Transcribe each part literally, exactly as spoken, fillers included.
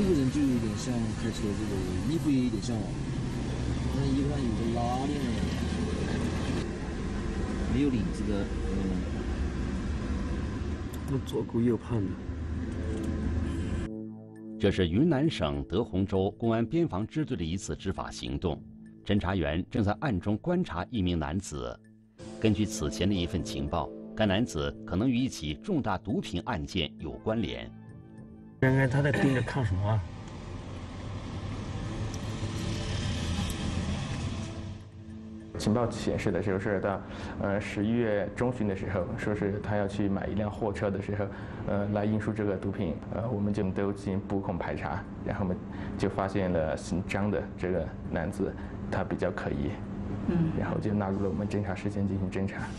个人就有点像开车，这个衣服也有点像，那衣服上有个拉链的，没有领子的，嗯， 那左顾右盼的。 这是云南省德宏州公安边防支队的一次执法行动，侦查员正在暗中观察一名男子。根据此前的一份情报，该男子可能与一起重大毒品案件有关联。 刚刚他在盯着看什么啊？ 情报显示的时候是到，呃十一月中旬的时候，说是他要去买一辆货车的时候，呃来运输这个毒品，呃我们就都进行布控排查，然后我们就发现了姓张的这个男子，他比较可疑，嗯，然后就纳入了我们侦查视线进行侦查。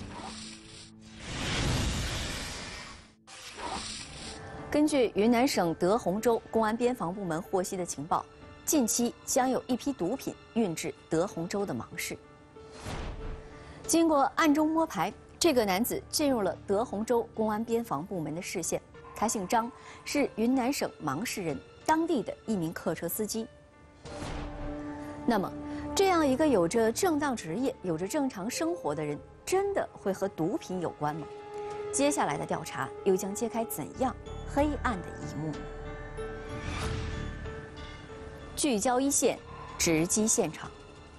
根据云南省德宏州公安边防部门获悉的情报，近期将有一批毒品运至德宏州的芒市。经过暗中摸排，这个男子进入了德宏州公安边防部门的视线。他姓张，是云南省芒市人，当地的一名客车司机。那么，这样一个有着正当职业、有着正常生活的人，真的会和毒品有关吗？接下来的调查又将揭开怎样黑暗的一幕？聚焦一线，直击现场。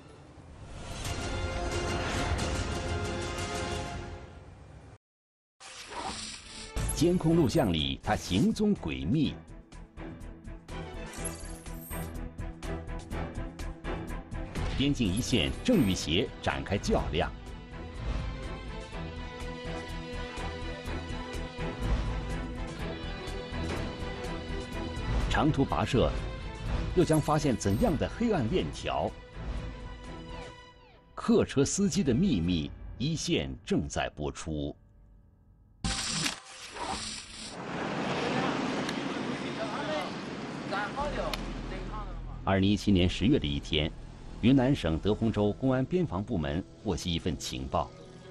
监控录像里，他行踪诡秘。边境一线正与邪展开较量。长途跋涉，又将发现怎样的黑暗链条？客车司机的秘密，一线正在播出。二零一七年十月的一天，云南省德宏州公安边防部门获悉一份情报，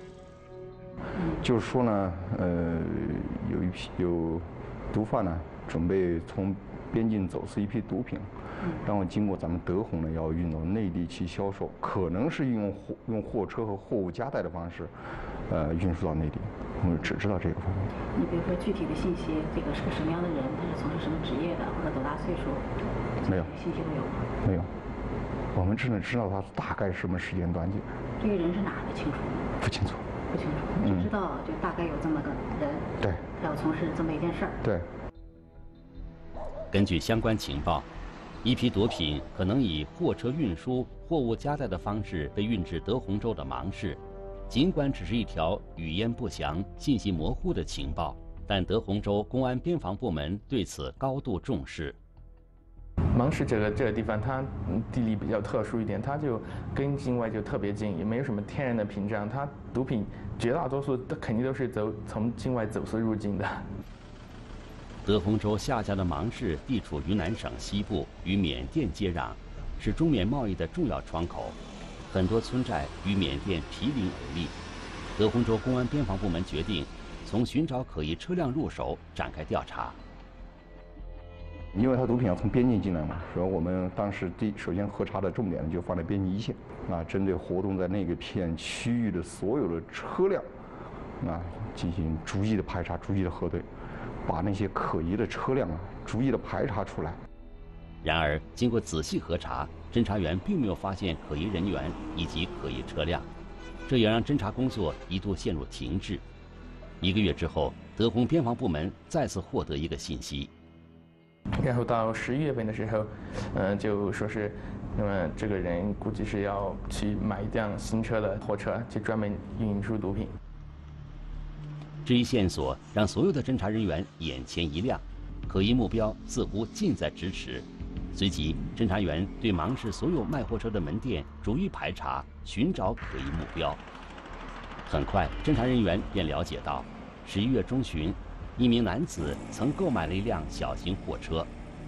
就是说呢，呃，有一批有毒贩呢，准备从边境走私一批毒品，然后经过咱们德宏呢，要运到内地去销售，可能是用货用货车和货物夹带的方式，呃，运输到内地。我们只知道这个方面。 你比如说具体的信息，这个是个什么样的人，他是从事什么职业的，或者多大岁数？ 没有。 信息都有吗？ 没有。我们只能知道他大概什么时间段去。 这个人是哪的清楚吗？ 不清楚。 不清楚，只知道就大概有这么个人。 对。 要从事这么一件事儿。 对。 根据相关情报，一批毒品可能以货车运输、货物夹带的方式被运至德宏州的芒市。尽管只是一条语言不详、信息模糊的情报，但德宏州公安边防部门对此高度重视。 芒市这个这个地方，它地理比较特殊一点，它就跟境外就特别近，也没有什么天然的屏障，它毒品绝大多数都肯定都是走从境外走私入境的。 德宏州下辖的芒市地处云南省西部，与缅甸接壤，是中缅贸易的重要窗口。很多村寨与缅甸毗邻而立。德宏州公安边防部门决定从寻找可疑车辆入手展开调查。 因为它毒品要从边境进来嘛，所以我们当时第首先核查的重点就放在边境一线，啊，针对活动在那个片区域的所有的车辆，啊，进行逐一的排查、逐一的核对，把那些可疑的车辆啊逐一的排查出来。 然而，经过仔细核查，侦查员并没有发现可疑人员以及可疑车辆，这也让侦查工作一度陷入停滞。一个月之后，德宏边防部门再次获得一个信息。 然后到十一月份的时候，嗯、呃，就说是，那么这个人估计是要去买一辆新车的货车，去专门运输毒品。 这一线索让所有的侦查人员眼前一亮，可疑目标似乎近在咫尺。随即，侦查员对芒市所有卖货车的门店逐一排查，寻找可疑目标。很快，侦查人员便了解到，十一月中旬，一名男子曾购买了一辆小型货车，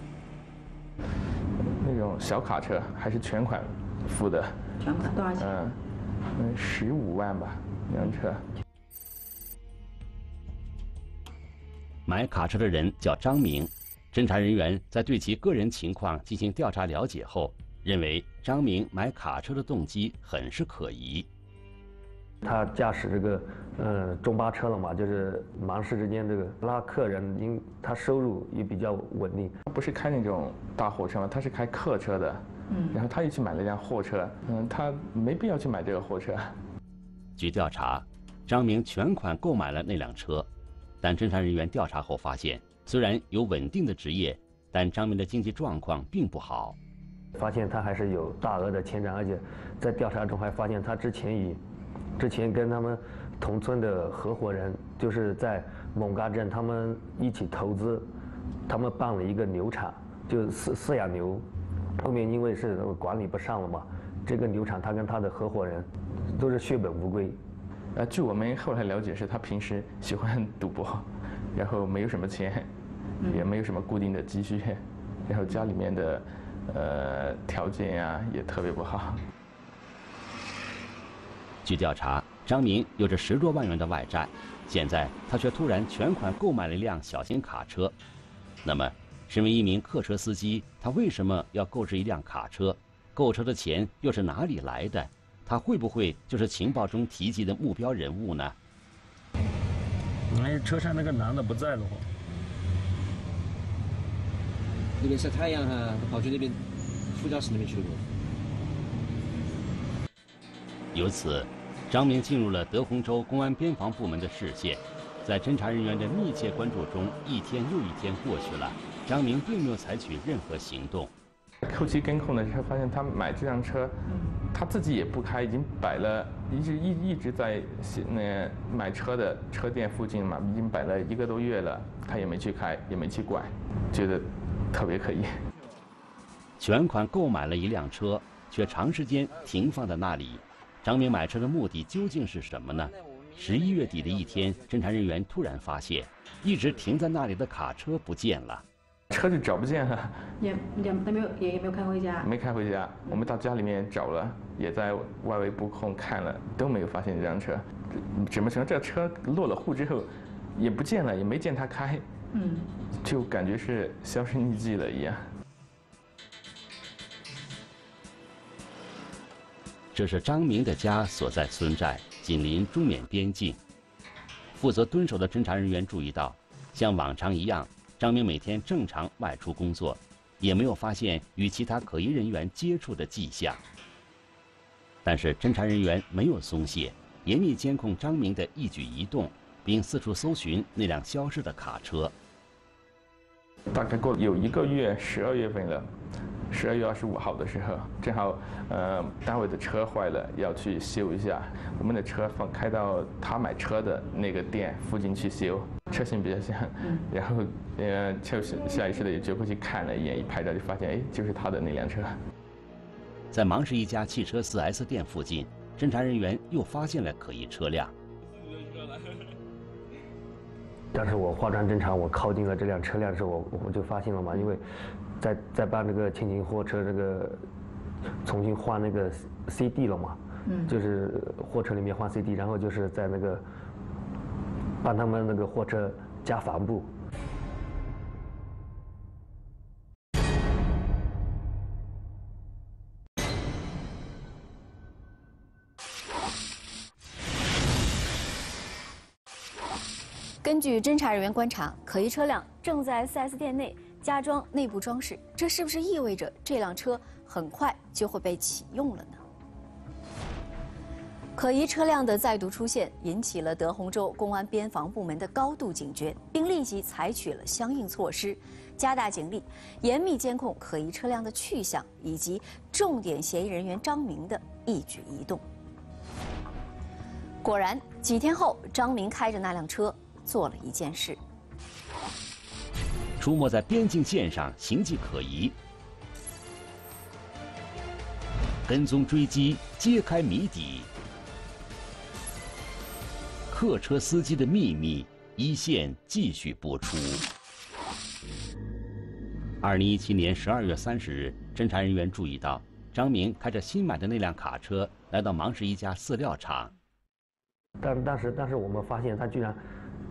那种小卡车，还是全款付的。 全款多少钱？ 嗯，嗯，十五万吧，那辆车。 买卡车的人叫张明。 侦查人员在对其个人情况进行调查了解后，认为张明买卡车的动机很是可疑。 他驾驶这个呃中巴车了嘛，就是忙市之间这个拉客人，因他收入也比较稳定。 不是开那种大货车嘛，他是开客车的，嗯，然后他又去买了一辆货车，嗯，他没必要去买这个货车。 据调查，张明全款购买了那辆车，但侦查人员调查后发现，虽然有稳定的职业，但张明的经济状况并不好。 发现他还是有大额的欠债，而且在调查中还发现他之前以之前跟他们同村的合伙人，就是在勐嘎镇，他们一起投资，他们办了一个牛场，就饲饲养牛。后面因为是管理不上了嘛，这个牛场他跟他的合伙人都是血本无归。 呃，据我们后来了解，是他平时喜欢赌博，然后没有什么钱，也没有什么固定的积蓄，然后家里面的呃条件呀也特别不好。 据调查，张明有着十多万元的外债，现在他却突然全款购买了一辆小型卡车。那么，身为一名客车司机，他为什么要购置一辆卡车？购车的钱又是哪里来的？他会不会就是情报中提及的目标人物呢？ 哎，车上那个男的不在了哦。 那边晒太阳哈，他跑去那边副驾驶那边去了。 由此，张明进入了德宏州公安边防部门的视线。在侦查人员的密切关注中，一天又一天过去了，张明并没有采取任何行动。 后期监控的时候发现，他买这辆车，他自己也不开，已经摆了，一直一一直在那买车的车店附近嘛，已经摆了一个多月了，他也没去开，也没去管，觉得特别可疑。 全款购买了一辆车，却长时间停放在那里。张明买车的目的究竟是什么呢？十一月底的一天，侦查人员突然发现，一直停在那里的卡车不见了， 车就找不见了， 也也没有也也没有开回家， 没开回家。我们到家里面找了，也在外围布控看了，都没有发现这辆车。怎么成这车落了户之后，也不见了，也没见他开，嗯，就感觉是销声匿迹了一样。 这是张明的家所在村寨，紧邻中缅边境。负责蹲守的侦查人员注意到，像往常一样，张明每天正常外出工作，也没有发现与其他可疑人员接触的迹象。但是侦查人员没有松懈，严密监控张明的一举一动，并四处搜寻那辆消失的卡车。 大概过了有一个月，十二月份了。十二月二十五号的时候，正好呃单位的车坏了，要去修一下。我们的车放开到他买车的那个店附近去修，车型比较像。嗯、然后呃就是下意识的也就过去看了一眼，一拍照就发现，哎，就是他的那辆车。 在芒市一家汽车 四 S 店附近，侦查人员又发现了可疑车辆。 当时我化妆侦查，我靠近了这辆车辆的时候，我我就发现了嘛，因为在在办这个轻型货车这个重新换那个 C D 了嘛，嗯，就是货车里面换 C D， 然后就是在那个帮他们那个货车加帆布。 根据侦查人员观察，可疑车辆正在 四 S 店内加装内部装饰，这是不是意味着这辆车很快就会被启用了呢？可疑车辆的再度出现，引起了德宏州公安边防部门的高度警觉，并立即采取了相应措施，加大警力，严密监控可疑车辆的去向以及重点嫌疑人员张明的一举一动。果然，几天后，张明开着那辆车做了一件事。 出没在边境线上，形迹可疑。跟踪追击，揭开谜底。客车司机的秘密，一线继续播出。二零一七年十二月三十日，侦查人员注意到张明开着新买的那辆卡车来到芒市一家饲料厂。 但当时，但是我们发现他居然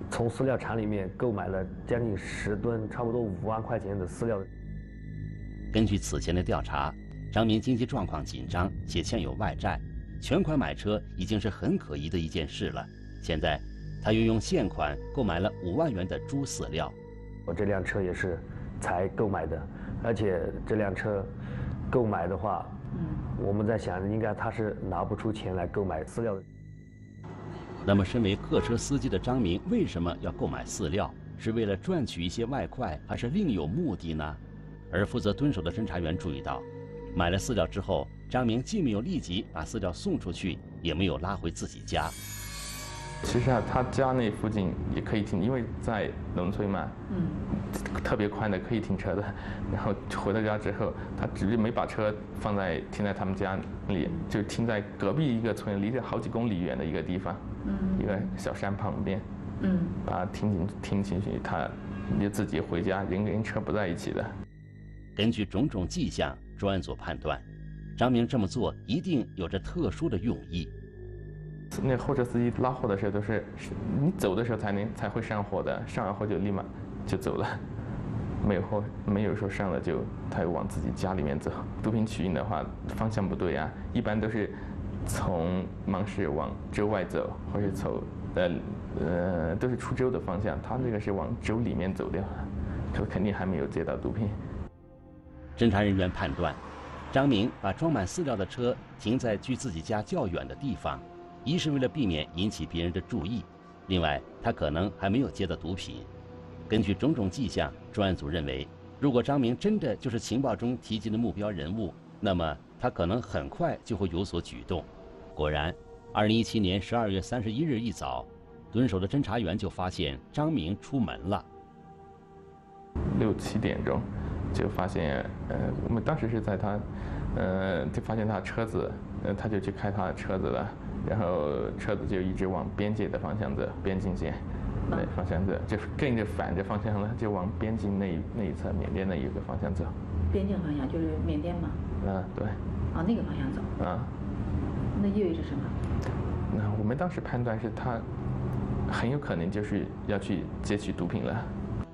从饲料厂里面购买了将近十吨，差不多五万块钱的饲料。 根据此前的调查，张明经济状况紧张且欠有外债，全款买车已经是很可疑的一件事了。现在，他又用现款购买了五万元的猪饲料。 我这辆车也是才购买的，而且这辆车购买的话，嗯，我们在想，应该他是拿不出钱来购买饲料的。 那么，身为客车司机的张明为什么要购买饲料？是为了赚取一些外快，还是另有目的呢？而负责蹲守的侦查员注意到，买了饲料之后，张明既没有立即把饲料送出去，也没有拉回自己家。 其实啊，他家那附近也可以停，因为在农村嘛，嗯，特别宽的可以停车的。然后回到家之后，他直接没把车放在停在他们家里，就停在隔壁一个村，离着好几公里远的一个地方，嗯，一个小山旁边，嗯，把它停进停进去，他就自己回家，人跟车不在一起的。 根据种种迹象，专案组判断，张明这么做一定有着特殊的用意。 那货车司机拉货的时候都是，你走的时候才能才会上货的，上完货就立马就走了，没有货没有说上了就他又往自己家里面走。毒品取运的话方向不对啊，一般都是从芒市往州外走，或是走呃呃都是出州的方向，他这个是往州里面走掉，他肯定还没有接到毒品。 侦查人员判断，张明把装满饲料的车停在距自己家较远的地方，一是为了避免引起别人的注意，另外他可能还没有接到毒品。根据种种迹象，专案组认为，如果张明真的就是情报中提及的目标人物，那么他可能很快就会有所举动。果然，二零一七年十二月三十一日一早，蹲守的侦查员就发现张明出门了。 六七点钟。就发现，呃，我们当时是在他，呃，就发现他车子，呃，他就去开他的车子了，然后车子就一直往边界的方向走，边境线，对，方向走，就跟着反着方向了，就往边境那一那一侧，缅甸那一个方向走。 边境方向就是缅甸吗？ 嗯，对。 啊，那个方向走。 啊。 那意味着什么？ 那我们当时判断是他很有可能就是要去接取毒品了。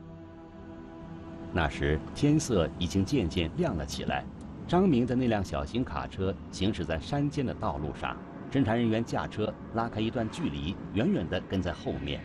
那时天色已经渐渐亮了起来，张明的那辆小型卡车行驶在山间的道路上，侦查人员驾车拉开一段距离，远远地跟在后面，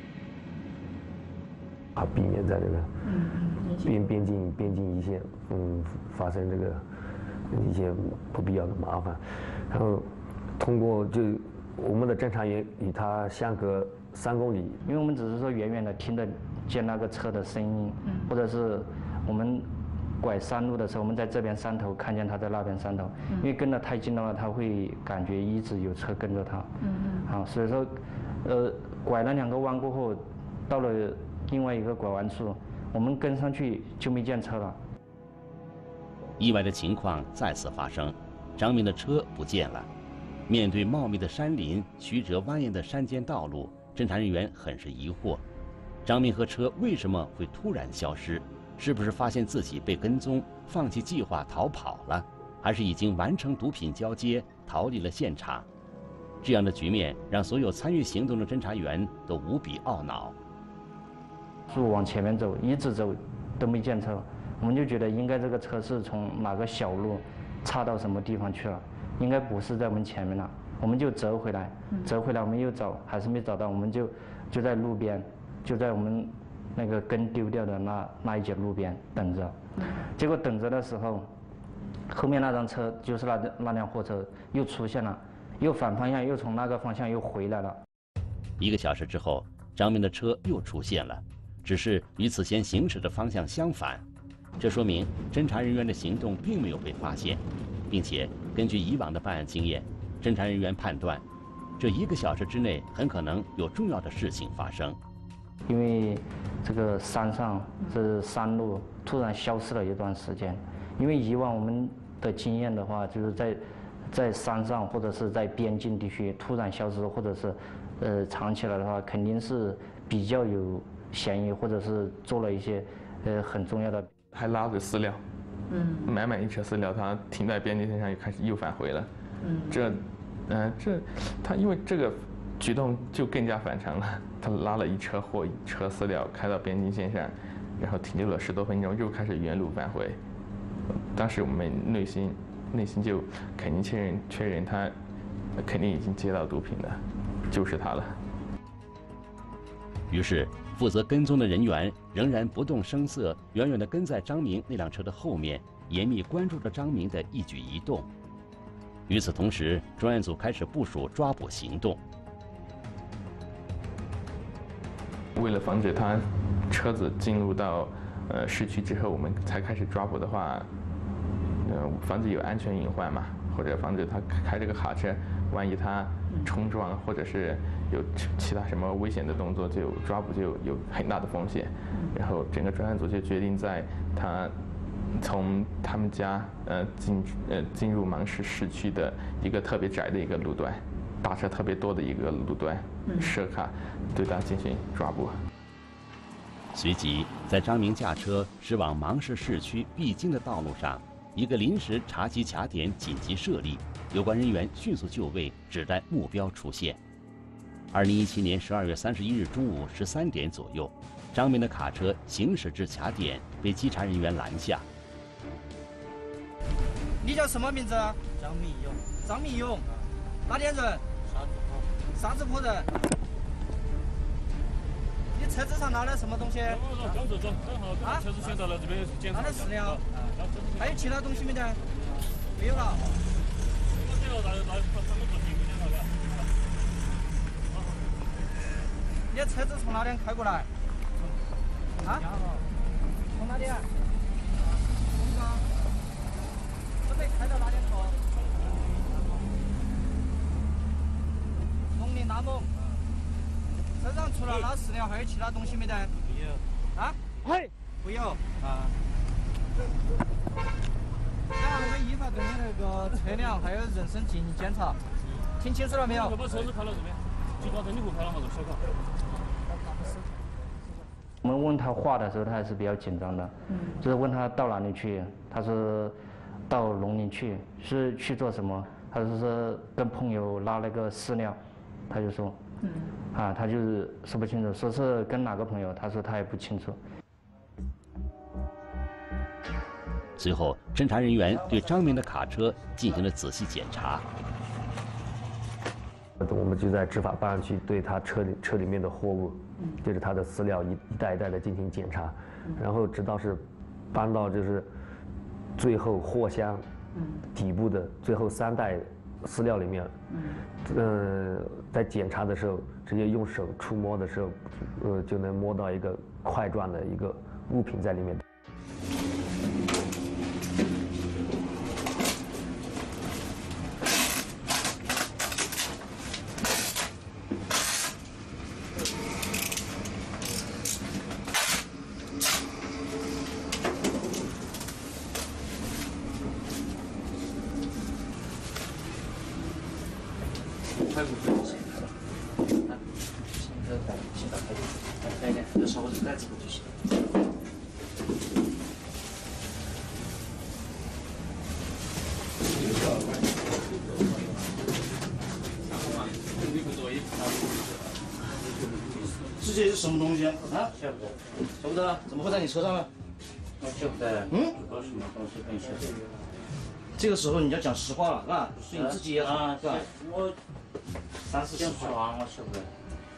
啊，避免在这个边边境边境一线，嗯，发生这个一些不必要的麻烦。然后通过就我们的侦查员与他相隔三公里， 因为我们只是说远远的听得见那个车的声音，嗯、或者是我们拐山路的时候，我们在这边山头看见他在那边山头，嗯、因为跟得太近的话，他会感觉一直有车跟着他，嗯嗯，啊，所以说，呃，拐了两个弯过后，到了另外一个拐弯处，我们跟上去就没见车了。 意外的情况再次发生，张明的车不见了。面对茂密的山林、曲折蜿蜒的山间道路，侦查人员很是疑惑：张明和车为什么会突然消失？是不是发现自己被跟踪，放弃计划逃跑了？还是已经完成毒品交接，逃离了现场？这样的局面让所有参与行动的侦查员都无比懊恼。 路往前面走，一直走都没见车，我们就觉得应该这个车是从哪个小路岔到什么地方去了，应该不是在我们前面了。我们就折回来，折回来我们又找，还是没找到，我们就就在路边，就在我们那个根丢掉的那那一节路边等着。结果等着的时候，后面那辆车就是那那辆货车又出现了，又反方向又从那个方向又回来了。 一个小时之后，张明的车又出现了，只是与此前行驶的方向相反。这说明侦查人员的行动并没有被发现，并且根据以往的办案经验，侦查人员判断，这一个小时之内很可能有重要的事情发生。 因为这个山上这山路突然消失了一段时间，因为以往我们的经验的话，就是在在山上或者是在边境地区突然消失，或者是呃藏起来的话，肯定是比较有嫌疑，或者是做了一些呃很重要的。 还拉着饲料，嗯，满满一车饲料，他停在边境线上又开始又返回了，嗯，这，嗯、呃，这他因为这个举动就更加反常了。他拉了一车货、一车饲料开到边境线上，然后停留了十多分钟，又开始原路返回。当时我们内心内心就肯定确认确认他肯定已经接到毒品了，就是他了。 于是，负责跟踪的人员仍然不动声色，远远地跟在张明那辆车的后面，严密关注着张明的一举一动。与此同时，专案组开始部署抓捕行动。 为了防止他车子进入到呃市区之后，我们才开始抓捕的话，呃，防止有安全隐患嘛，或者防止他开这个卡车，万一他冲撞或者是有其他什么危险的动作，就抓捕就有很大的风险。然后整个专案组就决定在他从他们家呃进呃进入芒市市区的一个特别窄的一个路段，大车特别多的一个路段，设卡对他进行抓捕。 随即，在张明驾车驶往芒市市区必经的道路上，一个临时查缉卡点紧急设立，有关人员迅速就位，只待目标出现。二零一七年十二月三十一日中午十三点左右，张明的卡车行驶至卡点，被稽查人员拦下。 你叫什么名字？张明勇。张明勇，哪点人？沙子坡人。你车子上拿了什么东西？ 刚走走，正好把车子先到了这边检查。 拿了饲料，还有其他东西没得？没有了。你的车子从哪里开过来？啊？从哪里？从哪？准备开到哪点走？农林大盟。车上除了拉饲料，还有其他东西没得？没有。啊？嘿，没有。啊。那我们依法对你那个车辆还有人身进行检查，听清楚了没有？把车子开到这边，就刚才你不开了嘛，这小卡。 我们问他话的时候，他还是比较紧张的。嗯。就是问他到哪里去，他说到农林去，是去做什么？他说是跟朋友拉那个饲料，他就说。嗯。啊，他就是说不清楚，说是跟哪个朋友，他说他也不清楚。 随后，侦查人员对张明的卡车进行了仔细检查。 我们就在执法办案区对他车里车里面的货物，就是他的饲料一一袋一袋的进行检查，然后直到是搬到就是最后货箱底部的最后三袋饲料里面，嗯、呃，在检查的时候，直接用手触摸的时候，呃，就能摸到一个块状的一个物品在里面。 开不开就行，啊，现在打先打开点，打开一点，要稍微盖住就行。这些是什么东西啊？晓不得，晓不得，怎么会在你车上呢？我晓不得。嗯？不知道什么东西，很晓得。这个时候你要讲实话了，啊，所以你自己也好，对吧？我三四讲实话，我晓不得。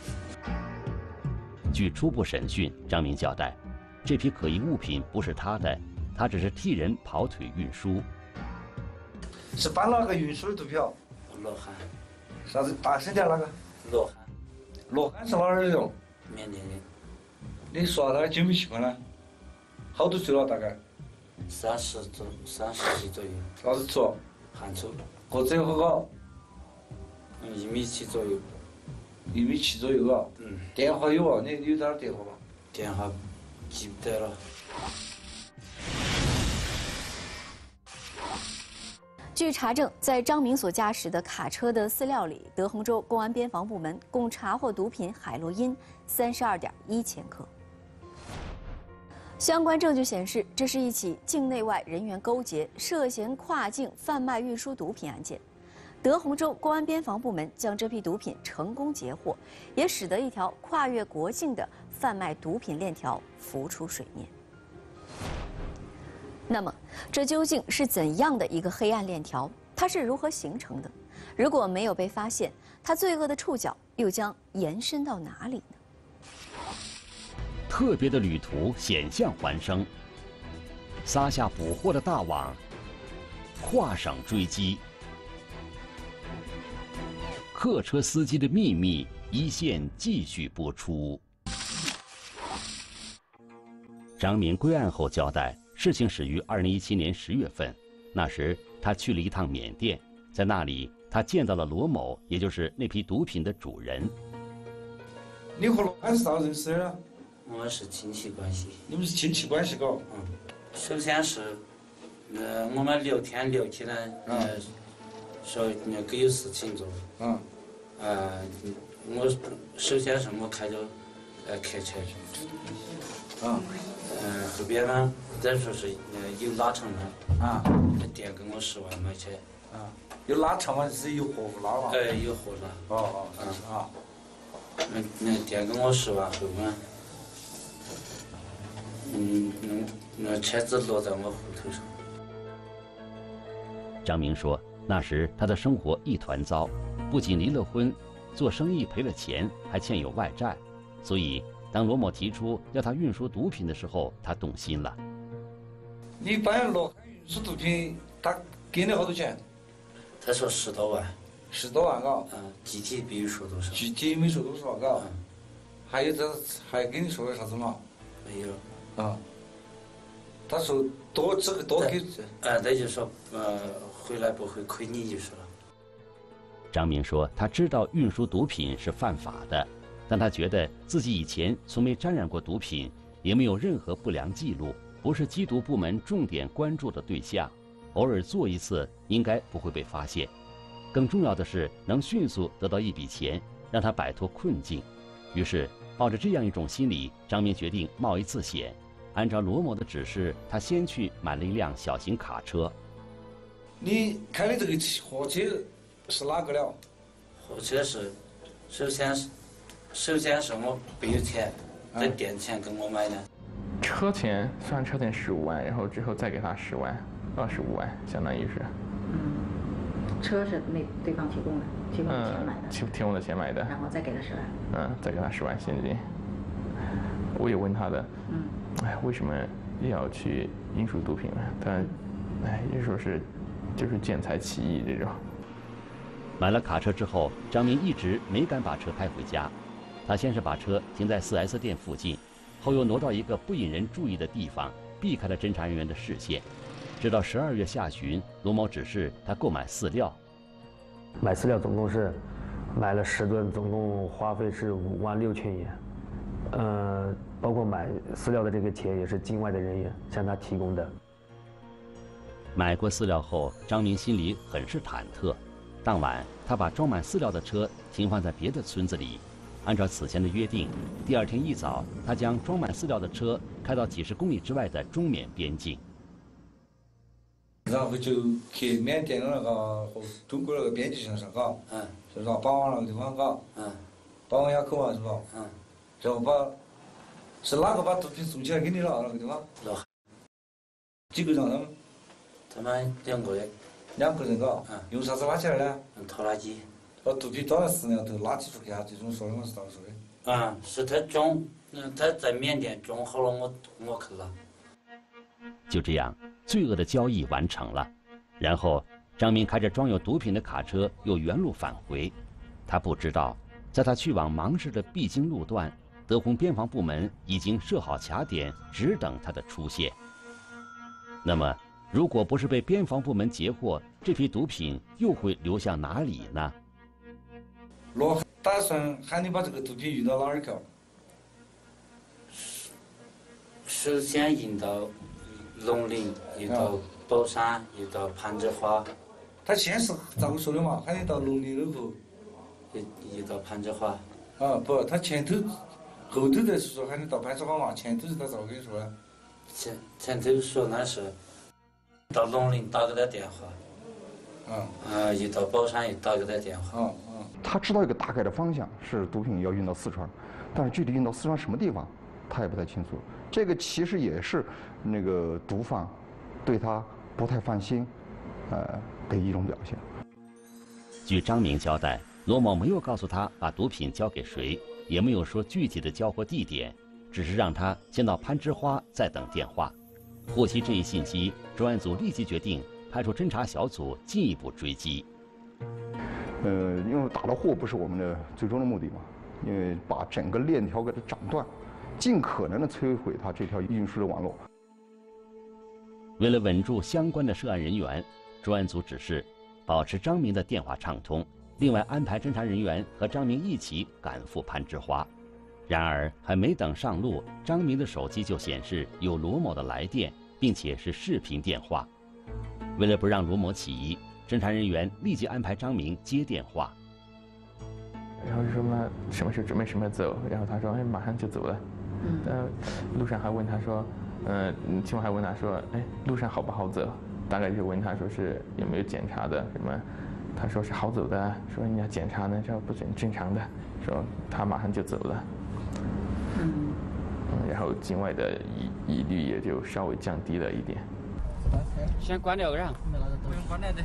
据初步审讯，张明交代，这批可疑物品不是他的，他只是替人跑腿运输。 是搬哪个运输的毒票？ 罗汉。 啥子？大声点那个。 罗汉。 罗汉是哪儿的人？ 缅甸的。 你说下他的酒米情况呢？好多岁了大概？ 三十左，三十几左右。 哪子族？ 汉族。 个子有好高？ 嗯，一米七左右。 一米七左右啊？嗯。电话有啊？你有点电话吗？ 电话记不得了。 据查证，在张明所驾驶的卡车的饲料里，德宏州公安边防部门共查获毒品海洛因三十二点一千克。相关证据显示，这是一起境内外人员勾结、涉嫌跨境贩卖运输毒品案件。 德宏州公安边防部门将这批毒品成功截获，也使得一条跨越国境的贩卖毒品链条浮出水面。那么，这究竟是怎样的一个黑暗链条？它是如何形成的？如果没有被发现，它罪恶的触角又将延伸到哪里呢？ 特别的旅途险象环生，撒下捕获的大网，跨省追击。客车司机的秘密一线继续播出。张明归案后交代，事情始于二零一七年十月份，那时他去了一趟缅甸，在那里他见到了罗某，也就是那批毒品的主人。 你和罗安是咋认识的呢？ 我们是亲戚关系。 你们是亲戚关系搞？ 嗯。首先是，呃，我们聊天聊起来，呃，说那个有事情做。 嗯。 呃，我首先是我开着呃客车去。 啊。 呃，后边呢，再说是呃有拉长的。 啊。 垫给我十万块钱。 啊。有拉长吗？是有货拉吗？ 哎，有货拉。 哦哦。嗯啊。 那那垫给我十万后呢？嗯，那那车子落在我户头上。 张明说，那时他的生活一团糟，不仅离了婚，做生意赔了钱，还欠有外债，所以当罗某提出要他运输毒品的时候，他动心了。 你帮罗运输毒品，他给你好多钱？ 他说十多万。 十多万嘎？ 嗯，具体比如说多少？ 具体没说多少嘎？嗯。还有这还跟你说了啥子嘛？ 没有。 啊，他说多这个多给， 呃，他就说呃回来不会亏你就是了。 张明说，他知道运输毒品是犯法的，但他觉得自己以前从没沾染过毒品，也没有任何不良记录，不是缉毒部门重点关注的对象，偶尔做一次应该不会被发现。更重要的是能迅速得到一笔钱，让他摆脱困境。于是抱着这样一种心理，张明决定冒一次险。按照罗某的指示，他先去买了一辆小型卡车。 你开的这个货车是哪个了？ 货车是，首先是，首先是我没有钱，再垫钱跟我买的。 车钱算车钱十五万，然后之后再给他十万，二十五万，相当于是。 嗯，车是那对方提供的，提供的钱买的。 提提供的钱买的。 然后再给他十万。 嗯，再给他十万现金。我也问他的。 嗯。 哎，为什么要去运输毒品呢？他，哎，也说是，就是见财起意这种。 买了卡车之后，张明一直没敢把车开回家。他先是把车停在 四 S 店附近，后又挪到一个不引人注意的地方，避开了侦查人员的视线。直到十二月下旬，罗某指示他购买饲料。 买饲料总共是买了十吨，总共花费是五万六千元。呃，包括买饲料的这个钱也是境外的人员向他提供的。 买过饲料后，张明心里很是忐忑。当晚，他把装满饲料的车停放在别的村子里。按照此前的约定，第二天一早，他将装满饲料的车开到几十公里之外的中缅边境。 然后就去缅甸的那个和中国那个边境线上，嘎， 嗯， 是吧？巴湾那个地方，嘎， 嗯， 巴湾垭口啊，是吧？ 嗯， 然后把是哪个把毒品送起来给你了？那个地方？ 罗海。 几个人他们？ 他们两个人。 两个人嘎， 嗯， 用啥子拉起来的？ 用拖拉机。 把毒品装在饲料头拉起出去啊！这种说的我是咋说的？ 啊，是他装，嗯，他在缅甸装好了，我我去拿。 就这样，罪恶的交易完成了。然后，张明开着装有毒品的卡车又原路返回。他不知道，在他去往芒市的必经路段，德宏边防部门已经设好卡点，只等他的出现。那么，如果不是被边防部门截获，这批毒品又会流向哪里呢？ 罗打算喊你把这个毒品运到哪儿去？ 首先运到龙陵，运到宝山，运到攀枝花。 他先是咋个说的嘛？喊你到龙陵那头， 运运到攀枝花。 啊不，他前头后头才是说喊你到攀枝花嘛，前头是他咋个跟你说的？ 前前头说那是到龙陵打给他电话。 嗯， 呃，一到宝山，一打给他电话。 嗯嗯。 他知道一个大概的方向是毒品要运到四川，但是具体运到四川什么地方，他也不太清楚。这个其实也是那个毒贩对他不太放心，呃的一种表现。 据张明交代，罗某没有告诉他把毒品交给谁，也没有说具体的交货地点，只是让他先到攀枝花再等电话。获悉这一信息，专案组立即决定派出侦查小组进一步追击。 呃，因为打到货不是我们的最终的目的嘛，因为把整个链条给它斩断，尽可能的摧毁它这条运输的网络。 为了稳住相关的涉案人员，专案组指示保持张明的电话畅通，另外安排侦查人员和张明一起赶赴攀枝花。然而，还没等上路，张明的手机就显示有罗某的来电，并且是视频电话。为了不让罗某起疑，侦查人员立即安排张明接电话。 然后就说那什么时候准备什么走？然后他说哎马上就走了。嗯。呃，路上还问他说，呃，今晚还问他说，哎路上好不好走？大概就问他说是有没有检查的什么？他说是好走的，说人家检查呢这不准正常的，说他马上就走了。嗯。嗯，然后境外的疑疑虑也就稍微降低了一点。 先关掉个人，不用关掉的。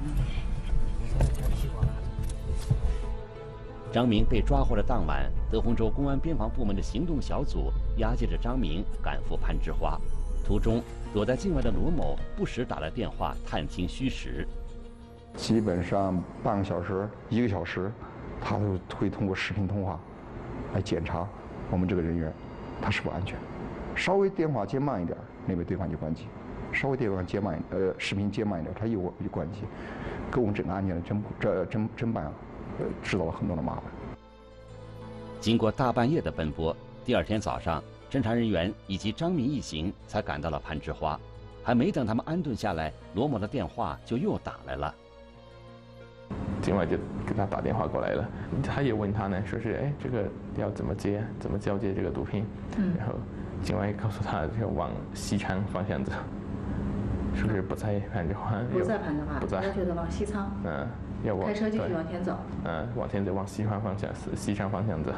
张明被抓获的当晚，德宏州公安边防部门的行动小组押解着张明赶赴攀枝花，途中躲在境外的罗某不时打来电话探听虚实。 基本上半个小时、一个小时，他都会通过视频通话来检查我们这个人员他是否安全。稍微电话接慢一点，那边对方就关机；稍微电话接慢，呃，视频接慢一点，他又又关机，给我们整个案件的侦这侦侦办啊，呃，制造了很多的麻烦。 经过大半夜的奔波，第二天早上，侦查人员以及张明一行才赶到了攀枝花。还没等他们安顿下来，罗某的电话就又打来了。 境外就给他打电话过来了，他也问他呢，说是哎，这个要怎么接，怎么交接这个毒品？嗯，然后境外告诉他要往西昌方向走，说是不在攀枝花， 不在攀枝花， 不在， 要觉得往西昌， 嗯，要往开车继续往前走， 嗯，往前走，往西昌方向，西昌方向走。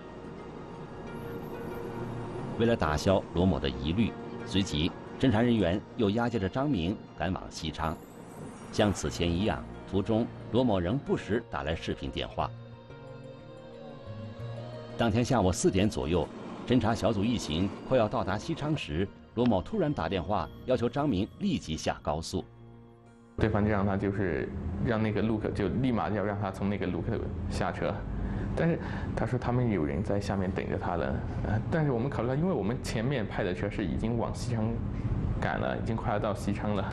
为了打消罗某的疑虑，随即侦查人员又押解着张明赶往西昌，像此前一样。途中，罗某仍不时打来视频电话。当天下午四点左右，侦查小组一行快要到达西昌时，罗某突然打电话要求张明立即下高速。 对方就让他就是让那个路口就立马要让他从那个路口下车，但是他说他们有人在下面等着他了，呃，但是我们考虑到，因为我们前面派的车是已经往西昌赶了，已经快要到西昌了。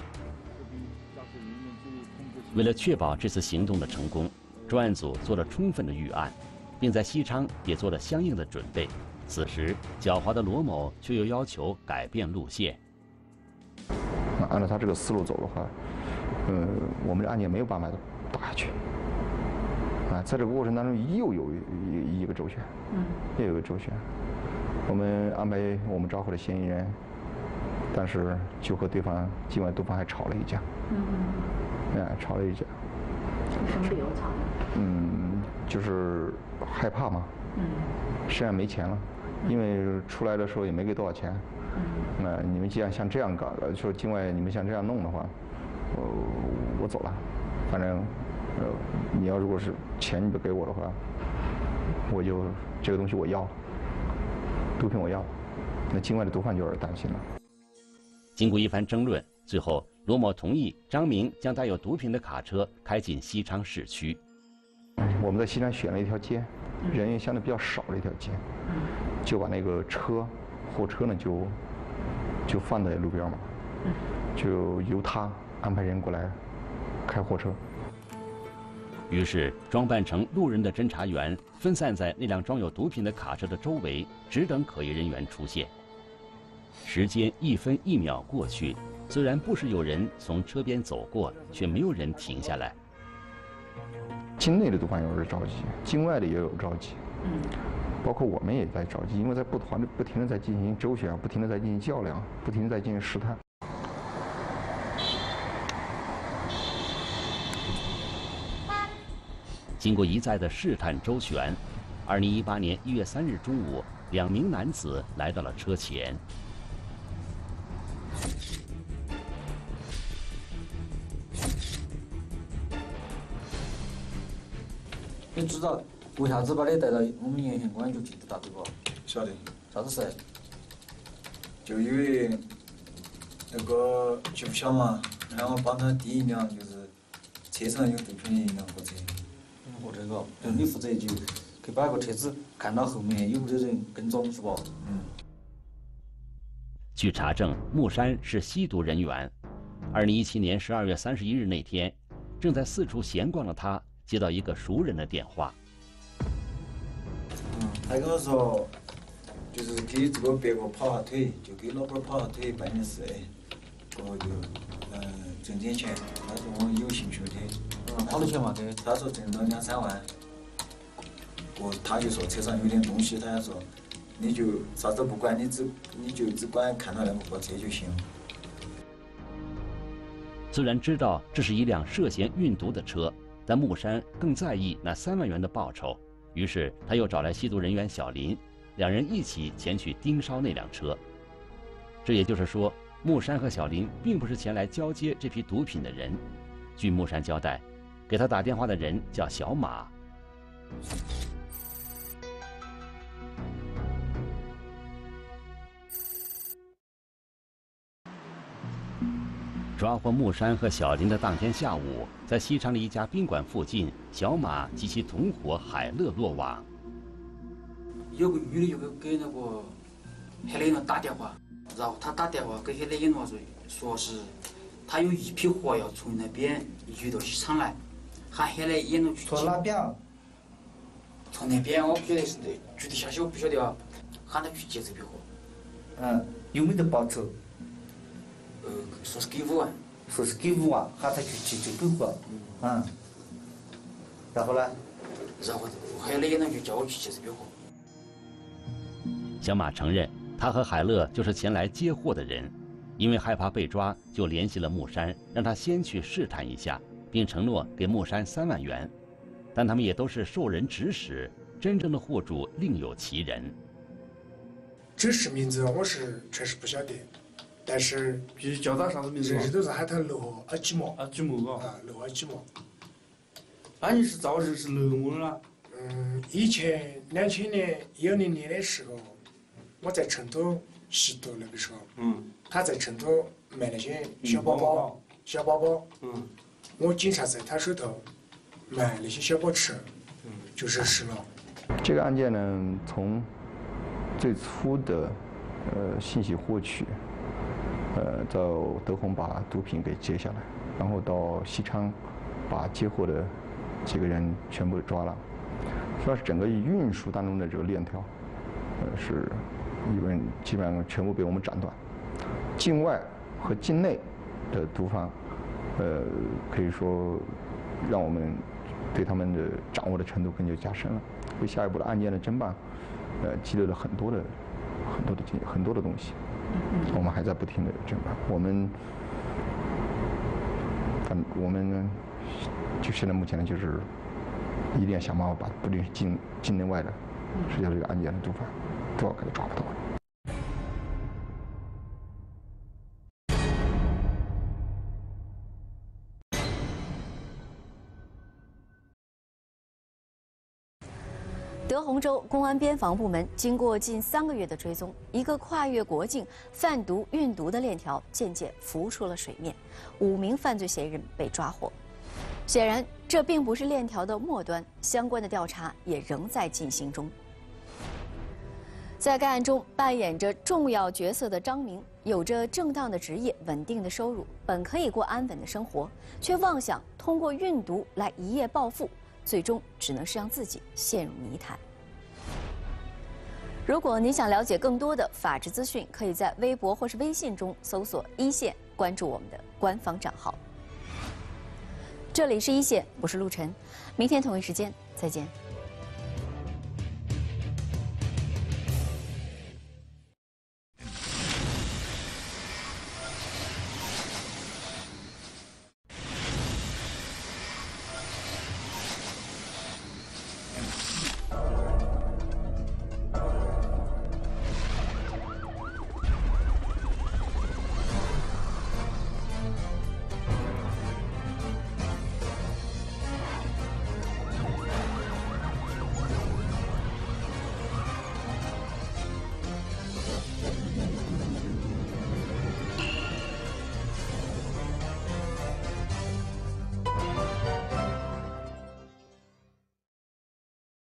为了确保这次行动的成功，专案组做了充分的预案，并在西昌也做了相应的准备。此时，狡猾的罗某却又要求改变路线。 那按照他这个思路走的话，呃，我们这案件没有办法打下去。啊，在这个过程当中又有一一个周旋，嗯，又有一个周旋。我们安排我们抓获的嫌疑人，但是就和对方境外毒贩还吵了一架。嗯。哎，吵了一架。 什么理由吵的？ 嗯，就是害怕嘛。嗯。身上没钱了，因为出来的时候也没给多少钱。嗯。那你们既然像这样搞了，说境外你们像这样弄的话，我我走了。反正，呃，你要如果是钱你不给我的话，我就这个东西我要了，毒品我要了。那境外的毒贩就有点担心了。 经过一番争论，最后罗某同意张明将带有毒品的卡车开进西昌市区。 我们在西昌选了一条街，人员相对比较少的一条街，就把那个车货车呢就就放在路边嘛，就由他安排人过来开货车。 于是，装扮成路人的侦查员分散在那辆装有毒品的卡车的周围，只等可疑人员出现。时间一分一秒过去，虽然不时有人从车边走过，却没有人停下来。 境内的毒贩有人着急，境外的也有着急，嗯，包括我们也在着急，因为在不团不停的在进行周旋，不停的在进行较量，不停的在进行试探。 经过一再的试探周旋，二零一八年一月三日中午，两名男子来到了车前。 你知道为啥子把你带到我们沿线公安局去打对不？ 晓得。 啥子事？ 就因为那个就小嘛，让我帮他递一辆，就是车上有毒品的一辆货车。 货车个，就你负责就去把个车子看到后面有没有人跟踪，是不？ 嗯。 据查证，木山是吸毒人员。二零一七年十二月三十一日那天，正在四处闲逛的他，接到一个熟人的电话。 嗯，他跟我说，就是给这个别个跑下腿，就给老板跑下腿办点事，然后就，嗯、呃，挣点钱。他说我有兴趣的。 嗯，好多钱嘛？这他说挣到两三万。我他就说车上有点东西，他说你就啥子不管，你只你就只管看到那个货车就行。 虽然知道这是一辆涉嫌运毒的车，但木山更在意那三万元的报酬，于是他又找来吸毒人员小林，两人一起前去盯梢那辆车。这也就是说，木山和小林并不是前来交接这批毒品的人。据木山交代，给他打电话的人叫小马。抓获木山和小林的当天下午，在西昌的一家宾馆附近，小马及其同伙海乐落网。 有个女的就给那个海雷诺打电话，然后他打电话给海雷诺说，说是他有一批货要从那边运到西昌来，喊海雷诺去。 从哪边？ 从那边我不晓得是具体消息我不晓得啊，喊他去接这批货。 嗯，有没得报酬？ 呃，说是给五万， 说是给五万，喊他去接这批货。嗯。然后呢？ 然后海雷诺就叫我去接这批货。 小马承认，他和海乐就是前来接货的人，因为害怕被抓，就联系了木山，让他先去试探一下，并承诺给木山三万元。但他们也都是受人指使，真正的货主另有其人。 这是名字我是确实不晓得，但是必须叫他啥子名字？ 认识都是喊他楼阿基莫。 阿基莫啊。 啊，楼阿基莫。 那你是咋认识楼么的啦？ 嗯，以前两千年一零年的时候，我在成都吸毒那个时候， 嗯， 他在成都卖那些小包包、小包包， 嗯， 我经常在他手头买那些小包吃，嗯，就认识了。 这个案件呢，从最初的呃信息获取，呃，到德宏把毒品给接下来，然后到西昌把接货的几个人全部抓了，主要是整个运输当中的这个链条，呃是基本基本上全部被我们斩断。境外和境内的毒贩，呃，可以说让我们对他们的掌握的程度更加加深了，为下一步的案件的侦办，呃，积累了很多的很多的经很多的东西。我们还在不停的侦办，我们，反我们呢，就现在目前呢，就是一定要想办法把不论是境境内外的涉及到这个案件的毒贩，都要给他抓不到。 德宏州公安边防部门经过近三个月的追踪，一个跨越国境贩毒运毒的链条渐渐浮出了水面，五名犯罪嫌疑人被抓获。显然，这并不是链条的末端，相关的调查也仍在进行中。在该案中扮演着重要角色的张明，有着正当的职业、稳定的收入，本可以过安稳的生活，却妄想通过运毒来一夜暴富。最终只能是让自己陷入泥潭。如果你想了解更多的法治资讯，可以在微博或是微信中搜索“一线”，关注我们的官方账号。这里是一线，我是陆晨，明天同一时间再见。